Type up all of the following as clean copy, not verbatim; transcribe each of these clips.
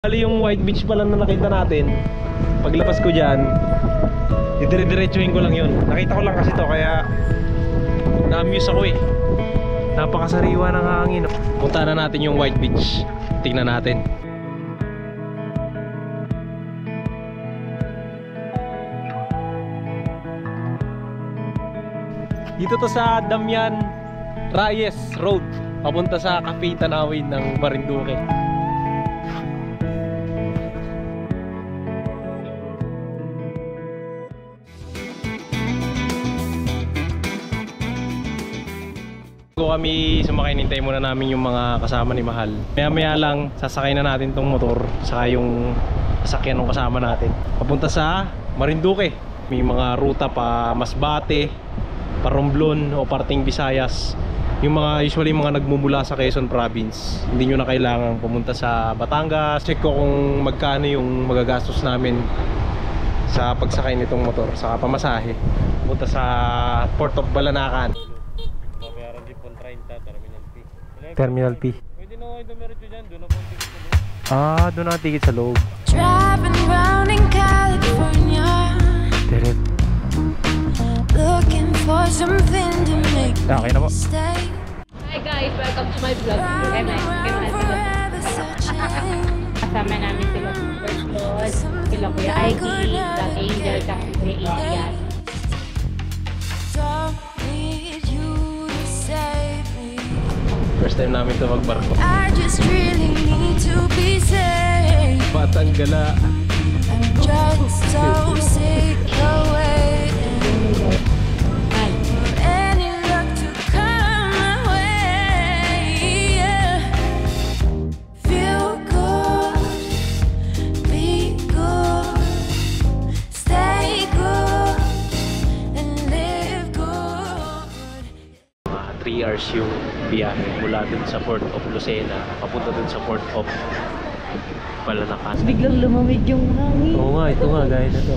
Bali yung White Beach pala na nakita natin. Paglabas ko dyan, idire-diretsuhin ko lang yun. Nakita ko lang kasi to kaya na-amuse ako eh. Napakasariwa ng hangin. Punta na natin yung White Beach. Tingnan natin. Dito to sa Damian Reyes Road, papunta sa Cafe Tanawin ng Marinduque. Kami sumakay, nintay muna namin yung mga kasama ni Mahal. Maya lang sasakay na natin tong motor saka yung sasakyan ng kasama natin papunta sa Marinduque. May mga ruta pa Masbate, pa Romblon o parting Visayas. Yung mga usually mga nagmumula sa Quezon Province, hindi nyo na kailangan pumunta sa Batangas. Check ko kung magkano yung magagastos namin sa pagsakay nitong motor sa pamasahe pumunta sa Port of Balanacan. Terminal P. Pwede na kayo dumiretso dyan, doon ako ang ticket sa loob. Ah, doon ang ticket sa loob. Driving round in California, looking for something to make me stay. Hi guys, welcome to my vlog. Kasama namin sila First Lord, sila Kuya Ivy, the Angel, kasi Kuya Ian. First time namin ito magbarko. I just really need to be safe. Batang Gala. I'm just so sick of waiting for any luck to come my way. Yeah. Feel good, be good, stay good, and live good. Mga 3 hours yung biyahe mula dun sa Port of Lucena papunta dun sa Port of Balanacan. Biglang lumamig yung hangin. Oo nga, ito nga gaya na to.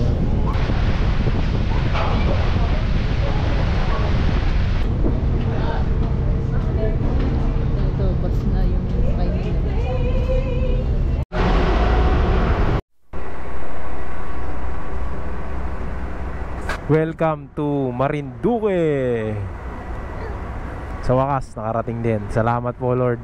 Ito, bus na yung kainin. Welcome to Marinduque. Sa wakas, nakarating din. Salamat po, Lord.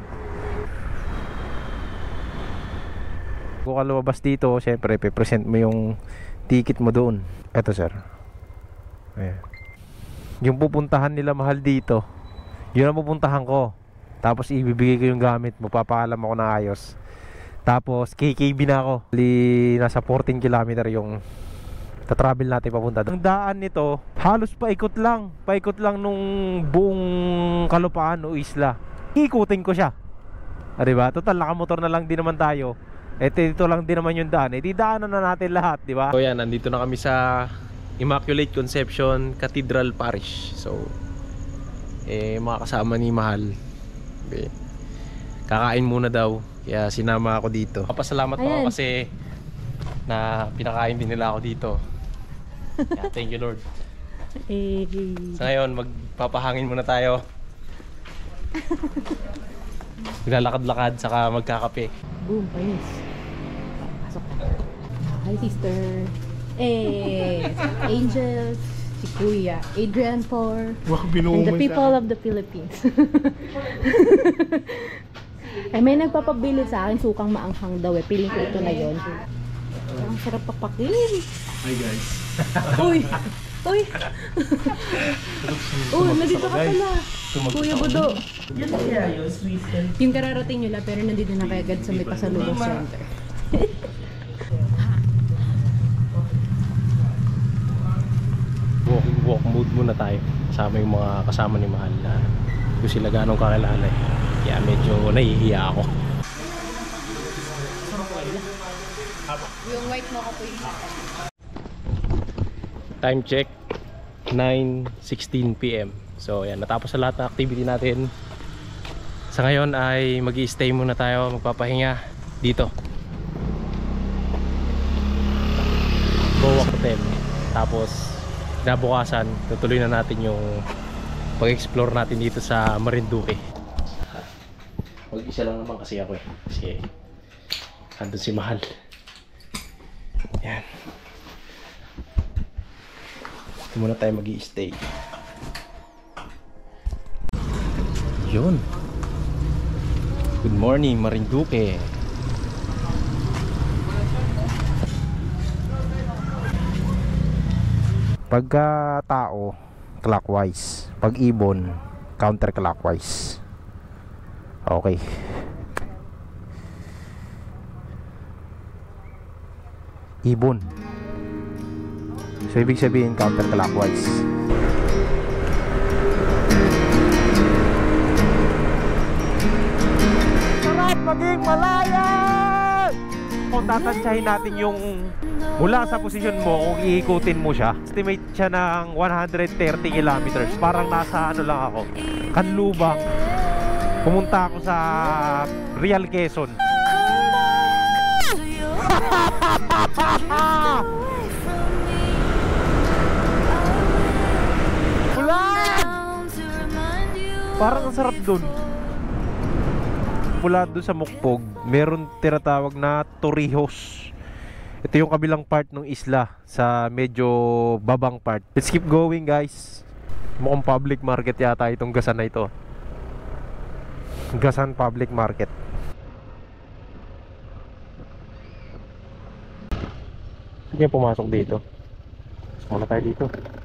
Kung ka lumabas dito, syempre, pe-present mo yung ticket mo doon. Eto, sir. Ayan. Yung pupuntahan nila Mahal dito, yun ang pupuntahan ko. Tapos, ibibigay ko yung gamit. Magpapaalam ako na ayos. Tapos, KKB na ako. Nasa 14 kilometer yung travel natin papunta doon. Ang daan nito, halos paikot lang nung buong kalupaan o isla. Ikutin ko siya. Ah, diba? Total, nakamotor na lang din naman tayo. Dito lang din naman yung daan. Didaanan na natin lahat, diba? So yan, nandito na kami sa Immaculate Conception Cathedral Parish. So, mga kasama ni Mahal. Kakain muna daw. Kaya sinama ako dito. Papasalamat ako kasi na pinakain din nila ako dito. Yeah, thank you, Lord. Sa ngayon, magpapahangin muna tayo. Maglalakad-lakad, saka magkakape. Boom, panis. Pasok na. Hi, sister. Angels, si Kuya, Adrian Por, and the people of the Philippines. May nagpapabili sa akin, sukang maanghang daw eh. Piling ko ito na yun. Ang sarap papakin. Hi guys. Uy! Uy! Uy, nandito ka pala. Kuya Budo. Yan kaya yun, sweet. Yung kararating nyo lang, pero nandito na kayo agad sa may pasalubong center. Walk mode muna tayo. Kasama yung mga kasama ni Mahal na hindi sila ganong kakilala eh. Kaya medyo nahihiya ako. Yung white mo ka po yung Time check 9:16 PM. So yan, natapos sa lahat ng activity natin. Sa ngayon ay mag-i-stay muna tayo, magpapahinga dito. Boa Hotel. Tapos kinabukasan, tutuloy na natin yung pag-explore natin dito sa Marinduque. Mag-isa lang naman kasi ako eh. Kasi Andun si Mahal. Yan. Ito muna tayo mag-i-stay. Yun. Good morning, Marinduque. Pagka tao, clockwise. Pag ibon, counterclockwise. Okay. Ibon. So ibig sabihin counterclockwise. Sarap maging malaya! Kung tatansyahin natin yung mula sa posisyon mo, kung iikutin mo siya, estimate siya ng 130 kilometers. Parang nasa ano lang ako, Kanlubang. Pumunta ako sa Real Quezon. Ulan! Parang ang sarap dun. Mula dun sa Mukpog, meron tinatawag na Torrijos. Ito yung kabilang part ng isla, sa medyo babang part. Let's keep going, guys. Mukhang public market yata itong Gasan na ito. Gasan Public Market. Sige, pumasok dito. Muna tayo dito.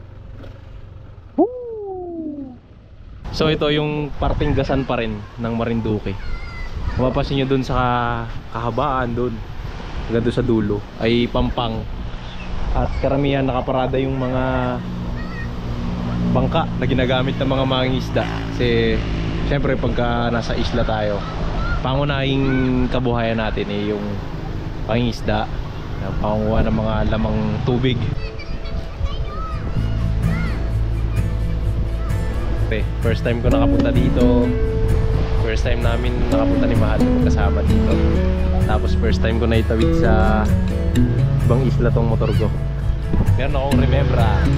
Woo! So ito yung parting Gasan pa rin ng Marinduque. Mapapansin nyo dun sa kahabaan dun, hanggang dun sa dulo ay pampang. At karamihan nakaparada yung mga bangka na ginagamit ng mga mangingisda. Kasi syempre pagka nasa isla tayo, pangunahing kabuhayan natin eh yung pangingisda, pangunguha ng mga lamang tubig. Okay, first time ko nakapunta dito. First time namin nakapunta ni Mahal na magkasama dito. Tapos first time ko na itawid sa ibang isla tong motor ko. Meron akong remembrance.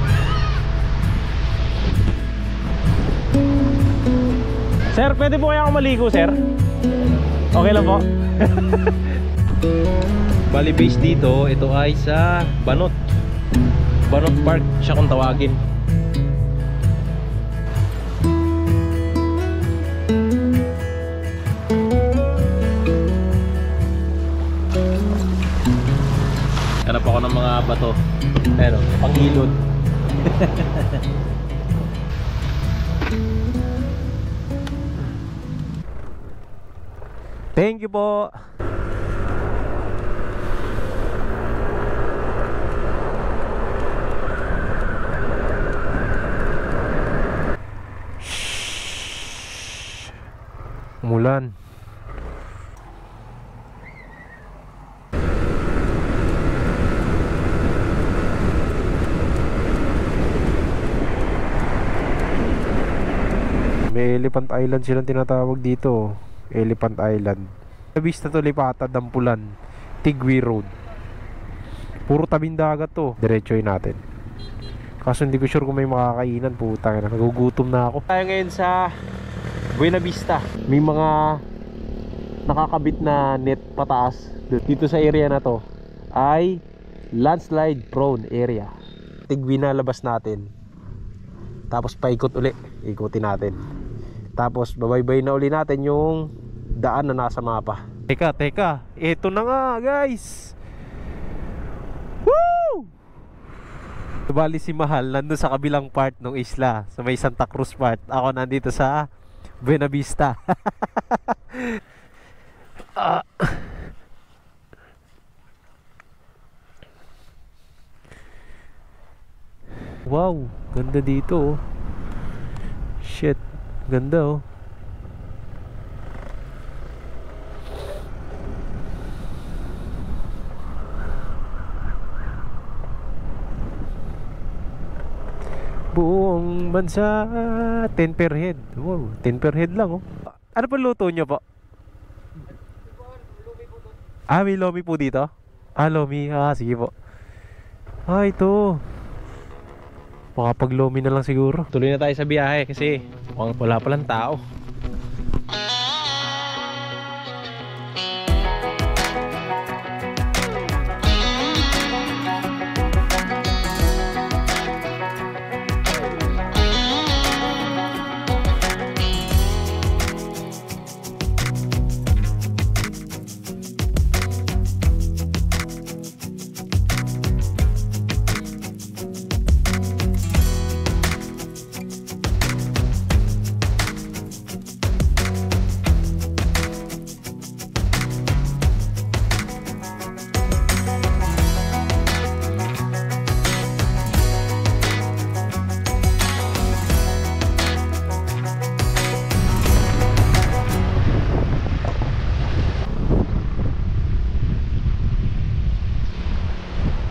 Sir, pwede po kaya ako maligo, sir? Okay lang po. Bali base dito, ito ay sa Banot. Banot Park siya kung tawagin. Hanap ako ng mga bato. Ayan o, panghilod. Thank you po. Umulan. May Elephant Island silang tinatawag dito. Elephant Island. Vista to Lipatad, Dampulan, Tigwi Road. Puro tabing dagat to. Diretsoy natin. Kaso hindi ko sure kung may makakainan. Putang ina, nagugutom na ako. Tayo ngayon sa Buena Vista. May mga nakakabit na net pataas. Dito sa area na to ay landslide prone area. Tigwi na labas natin. Tapos paikot uli. Ikutin natin. Tapos babaybay na uli natin yung daan na nasa mapa. Teka, ito na nga guys. Woo! Bali si Mahal nandun sa kabilang part ng isla, sa may Santa Cruz part. Ako nandito sa Buena Vista. Wow, ganda dito oh. Shit, ganda oh. Buong bansa 10 per head. Wow, 10 per head lang oh. Ano pa luto nyo po? Ah, may lomi po dito? Ah, lomi. Ah, sige po. Ah, ito. Makapag-lomi na lang siguro. Tuloy na tayo sa biyahe kasi wala palang tao.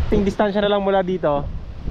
Ting distansya na lang mula dito.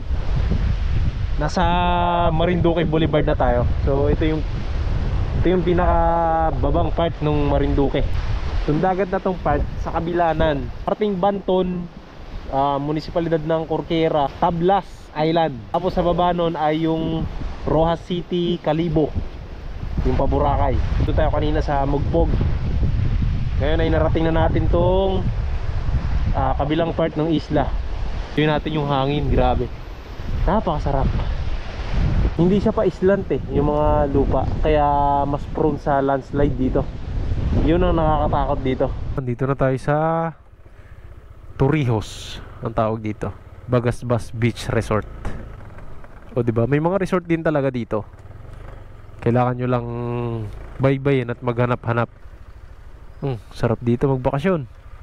Nasa Marinduque Boulevard na tayo. So ito yung pinakababang part ng Marinduque. Itong dagat na tong part sa kabilanan. Parting Banton, munisipalidad ng Corquera, Tablas Island. Tapos sa baba nun ay yung Rojas City, Calibo, yung Paboracay. Dito tayo kanina sa Mugpog. Ngayon ay narating na natin tong kabilang part ng isla. Tingnan natin yung hangin, grabe. Napakasarap. Hindi siya pa islant yung mga lupa. Kaya mas prone sa landslide dito. Yun ang nakakatakot dito. Dito na tayo sa Torrijos, ang tawag dito. Bagasbas Beach Resort. O diba, may mga resort din talaga dito. Kailangan nyo lang baybayin at maghanap-hanap. Sarap dito magbakasyon.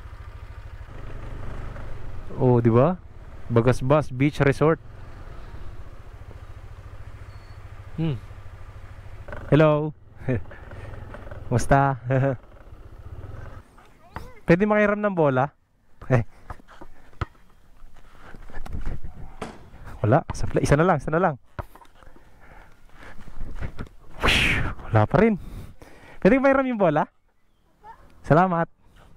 O diba, Bagasbas Beach Resort. Hello. Musta? Pwede makiram ng bola? Wala, isa na lang. Wala pa rin. Pwede makiram yung bola? Salamat.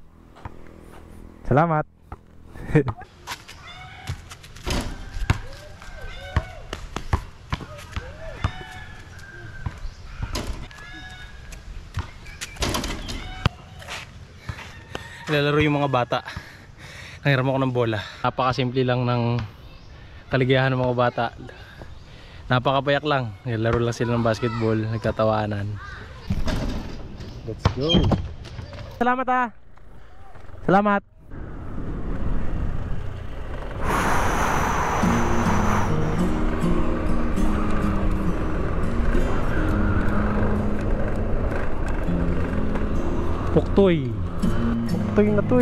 Nilalaro yung mga bata. Nangiram ako ng bola. Napakasimple lang ng kaligayahan ng mga bata. Napakapayak lang. Nilalaro lang sila ng basketball. Nagtatawanan. Let's go. Salamat Salamat. Puktoy na to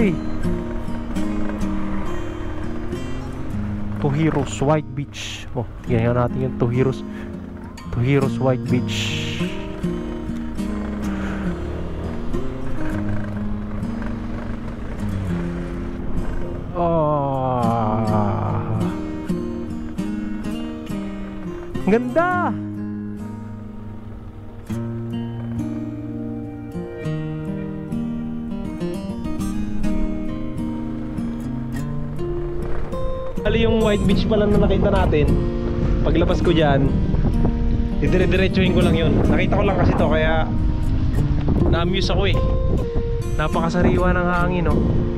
Torrijos White Beach. Tingnan natin yung Torrijos White Beach. Ganda. Bali yung White Beach pala na nakita natin. Paglabas ko dyan, didire-diretsuhin ko lang yun. Nakita ko lang kasi to, kaya na-amuse ako Napakasariwa ng hangin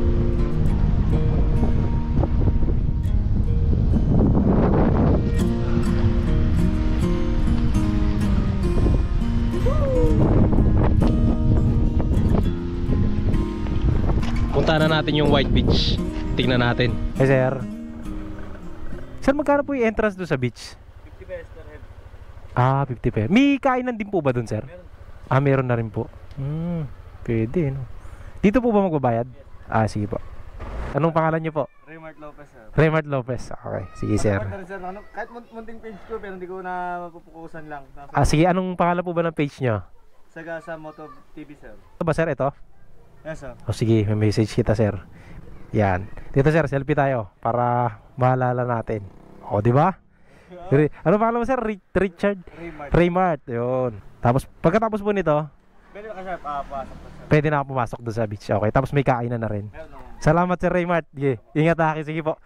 Punta na natin yung White Beach. Tingnan natin. Hey sir. Sir, magkano po yung entrance doon sa beach? 50 pesos per head. 50 pesos. May kainan din po ba doon, sir? Meron. Meron na rin po. Pwede, no? Dito po ba magbabayad? Yes. Sige po. Anong pangalan niyo po? Raymart Lopez, sir. Raymart Lopez. Okay, sige sir. Sir, kahit munting page ko, pero hindi ko na mapupukusan lang. Sige, anong pangalan po ba ng page niyo? Sagasa Moto TV, sir. Ito ba, sir? Ito? Yes, sir. Sige, may message kita, sir. Yan. Dito, sir, selfie tayo para maalala natin. Di ba? Ano pangalan mo, sir? Richard? Raymart. Yun. Tapos, pagkatapos po nito, Pwede na ka, sir, papasok po, sir. pwede na ako pumasok doon sa beach. Okay, tapos may kainan na rin. Meron naman. Salamat, sir Raymart. Sige, ingat aki. Sige po.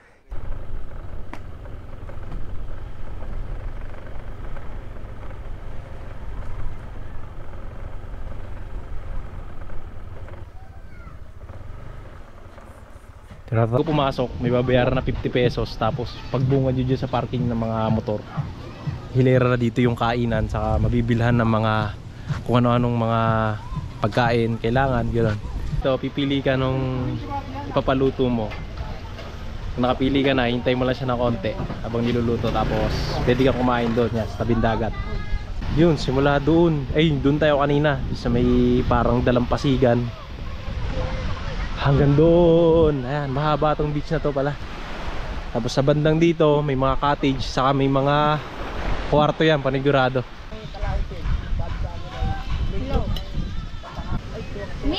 Kung pumasok, may babayaran na 50 pesos. Tapos pagbungad nyo dyan sa parking ng mga motor, hilera na dito yung kainan. Saka mabibilhan ng mga kung ano-anong mga pagkain kailangan, gano'n. So pipili ka nung ipapaluto mo. Kung nakapili ka na, hintay mo lang siya ng konti habang niluluto. Tapos pwede kang kumain doon sa tabing dagat. Yun, simula doon. Doon tayo kanina sa may parang dalampasigan hanggang doon. Ayan, mahaba tong beach na to pala. Tapos sa bandang dito may mga cottage, saka may mga kwarto yan, panigurado.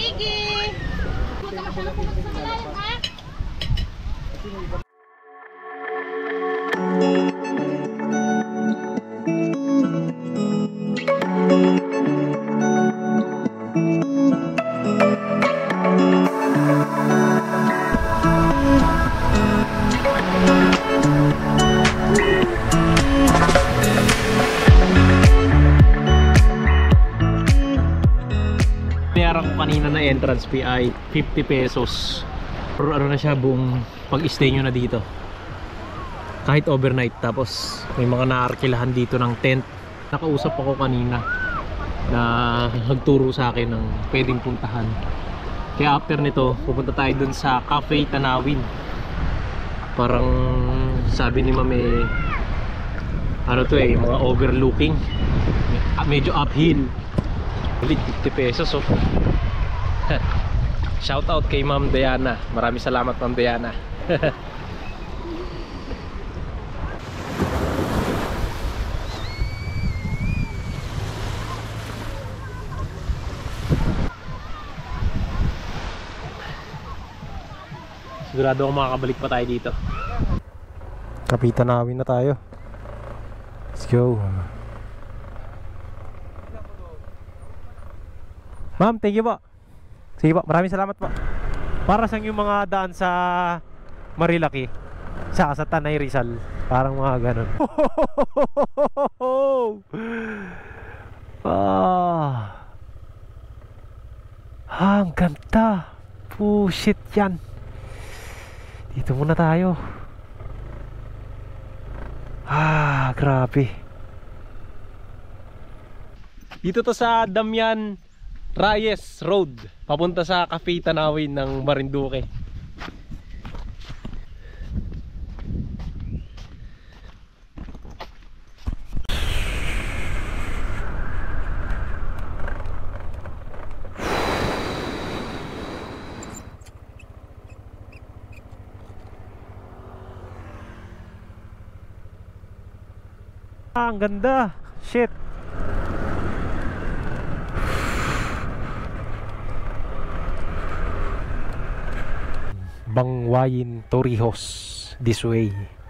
Miggy! Punta ka siya na pumunta sa malalim, ha? kanina na entrance fee ay 50 pesos. Pero ano na siya, buong pag-stay nyo na dito. Kahit overnight. Tapos may mga naarkilahan dito ng tent. Nakausap ako kanina na nagturo sa akin ng pwedeng puntahan. Kaya after nito, pupunta tayo dun sa Cafe Tanawin. Parang sabi ni Mame, ano to eh, mga overlooking. Medyo uphill. 50 pesos oh. Shout out kay Ma'am Diana. Maraming salamat Ma'am Diana. Sigurado akong makakabalik pa tayo dito. Kapitanawin na tayo. Let's go. Ma'am, thank you po. Sige po, maraming salamat po. Para sa yung mga daan sa Marilaki, saka sa Tanay Rizal, parang mga ganun. Ang ganda. Pushit yan. Dito muna tayo. Grabe. Dito to sa Damian Reyes Road, papunta sa Cafe Tanawin ng Marinduque. Ang ganda. Shit. Bangwayin Torrijos this way.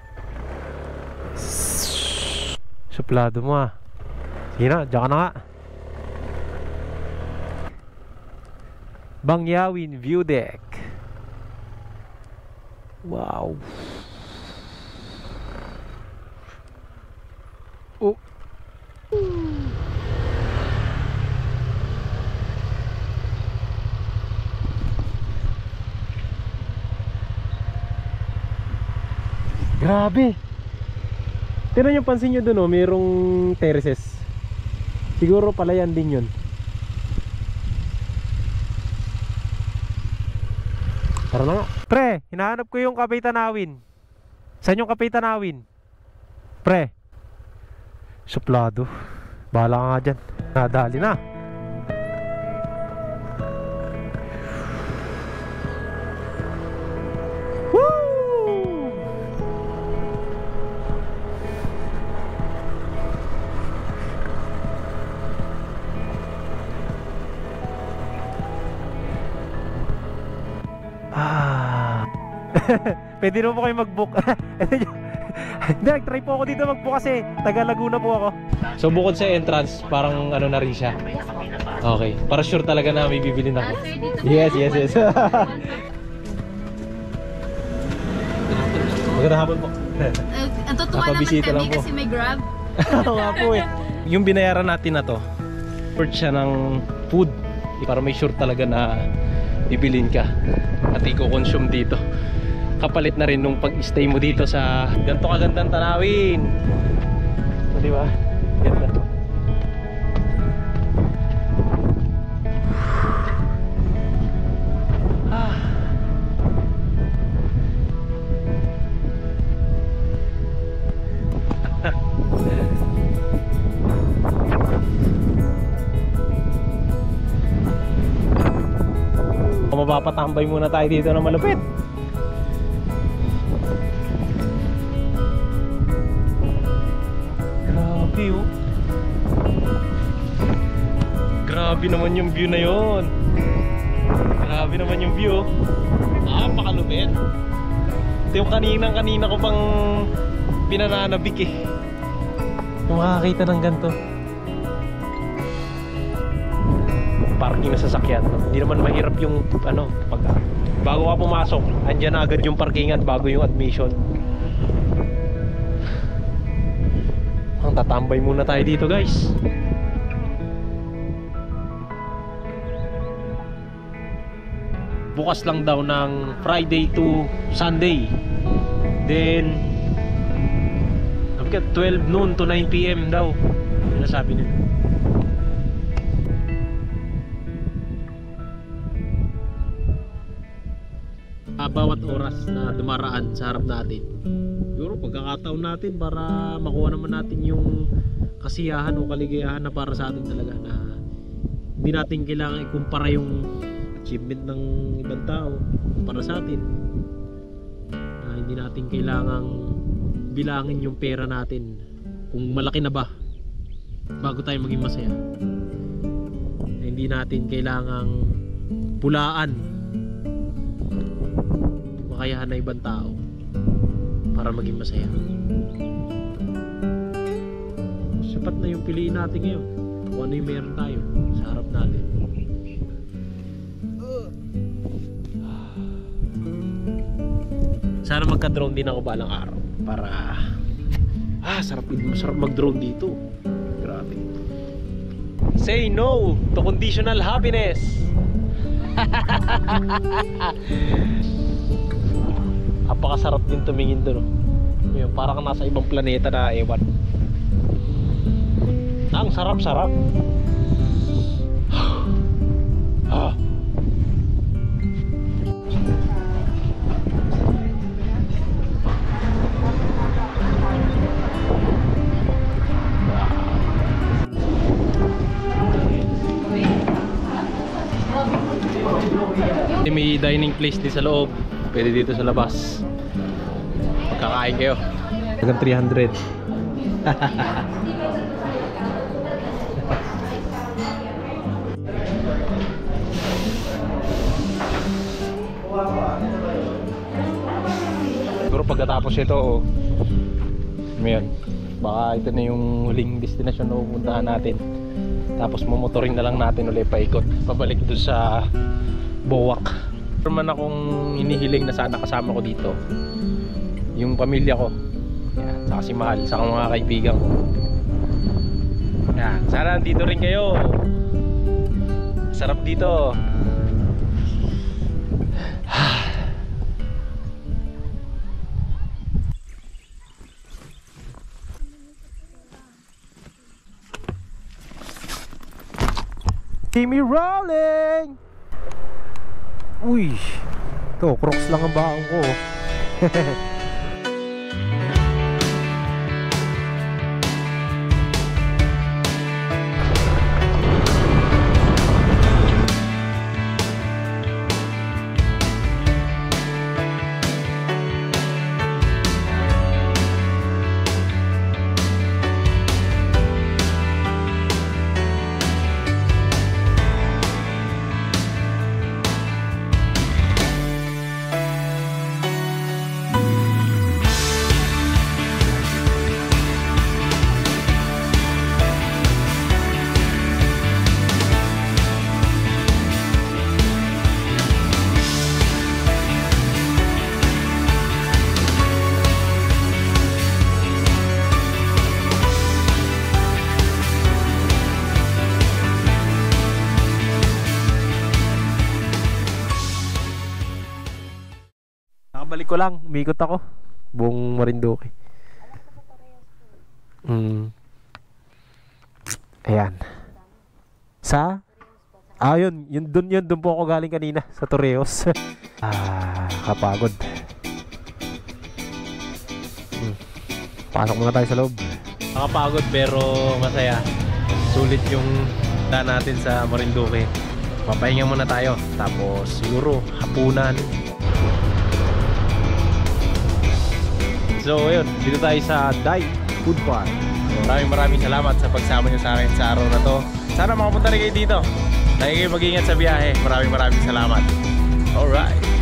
Suplado mo ah. Sige na, dyan ka na nga. Bangyawin View Deck. Wow. Oh. Grabe. Tignan nyo, pansin nyo dun oh, mayroong terraces. Siguro palayan din yun. Tara na nga. Pre, hinahanap ko yung Cafe Tanawin. Saan yung Cafe Tanawin? Pre. Suplado. Bahala ka nga dyan. Nadali na. Pwede naman po kayo mag-book. Hindi, nag-try po ako dito mag-book kasi taga Laguna po ako. So bukod sa entrance, parang ano na rin siya. Okay, para sure talaga na may bibili na ako. Yes. Magandang hapon po. Ang totoo naman kami kasi may Grab. Oo nga po eh. Yung binayaran natin na to, port siya ng food para may sure talaga na bibilin ka at i-consume dito. Kapalit na rin nung pag-stay mo dito sa ganito kagandang tanawin. O, diba? Ganda. Mapapatambay muna tayo dito na malupit. Grabe oh. Grabe naman yung view na yon. Grabe naman yung view. Napakalupit. Ito yung kanina ko pang pinananabik eh. Yung makakita ng ganito. Parking na sasakyan. Hindi naman mahirap yung ano, pag bago ka pumasok, andyan na agad yung parkingan bago yung admission. Ang tatambay muna tayo dito, guys. bukas lang daw ng Friday to Sunday. Then 12 noon to 9 PM daw. Ano sabi nila? Bawat oras na dumaraan sa harap natin, siguro pagkakataon natin para makuha naman natin yung kasiyahan o kaligayahan na para sa atin talaga, na hindi natin kailangan ikumpara yung achievement ng ibang tao para sa atin, na hindi natin kailangang bilangin yung pera natin kung malaki na ba bago tayo maging masaya. Hindi natin kailangang pulaan makayahan na ibang tao para maging masaya. Sapat na yung piliin natin ngayon kung ano yung meron tayo sa harap natin. Sana magka-drone din ako balang araw para sarap mag-drone dito. Grabe. Say no to conditional happiness. Napakasarap din tumingin doon. Parang nasa ibang planeta na ewan. Ang sarap-sarap. May dining place din sa loob. Pwede dito sa labas. Magkakain kayo. Hanggang 300. Siguro pagkatapos ito, ngayon, baka ito na yung huling destination na pupuntahan natin. Tapos mamotoring na lang natin ulit paikot pabalik doon sa Boac. Meron man akong hinihiling na sana kasama ko dito yung pamilya ko. Yan, saka si Mahal, saka mga kaibigan ko. Yan, sana dito rin kayo. Sarap dito. Timmy rolling! Uy, ito, Crocs lang ang baon ko. Nakabalik ko lang, umikot ako buong Marinduque. Ayan. Sa? Yun doon po ako galing kanina sa Torreos. Kapagod. Pasok muna tayo sa loob. Nakapagod pero masaya. Sulit yung daan natin sa Marinduque. Papahinga muna tayo. Tapos siguro hapunan. So ayun, dito tayo sa Dai Food Park. Maraming salamat sa pagsama nyo sa akin sa araw na to. Sana makapunta rin kayo dito. Lagi kayo mag-ingat sa biyahe. Maraming salamat. Alright.